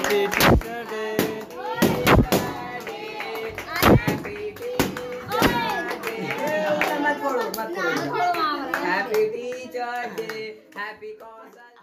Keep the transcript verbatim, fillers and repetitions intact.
Happy Teacher Day. मत फोड़ो मत फोड़ो हैप्पी टीचर डे हैप्पी कौशल